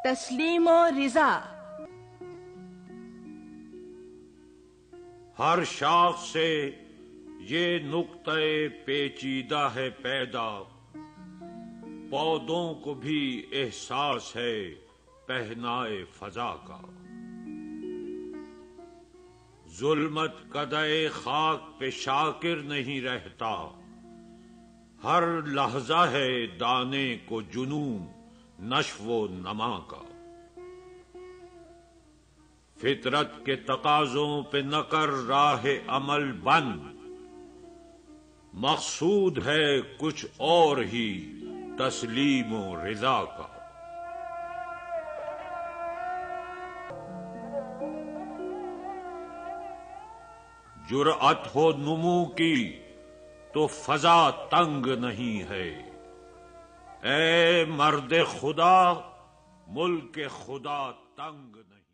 تسلیم و رضا. ہر شاخ سے یہ نقطہ پیچیدہ ہے پیدا، پودوں کو بھی احساس ہے پہنائے فضا کا. ظلمت قدعے خاک پہ شاکر نہیں رہتا، ہر لحظہ ہے دانے کو جنون نشو و نما کا. فطرت کے تقاضوں پہ نہ کر راہ عمل بند، مقصود ہے کچھ اور ہی تسلیم و رضا کا. جرأت ہو نمو کی تو فضا تنگ نہیں ہے، اے مرد خدا ملک خدا تنگ نہیں.